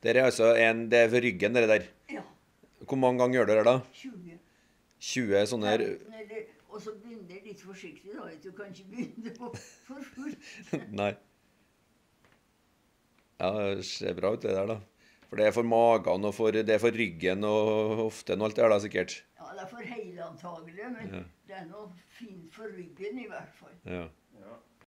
Det er altså det er for ryggen, det der. Ja, Hvor mange ganger gjør dere det da? 20. 20 sånne... 15 eller, og så begynner det litt forsiktig da, du kan ikke begynne på for fullt. Nei. Ja, det ser bra ut det der da. For det er for magen og det er for ryggen og hoften og alt det der da, sikkert. Ja, det er for hele antagelig, men Ja. det er noe fint for ryggen i hvert fall. Ja. Ja.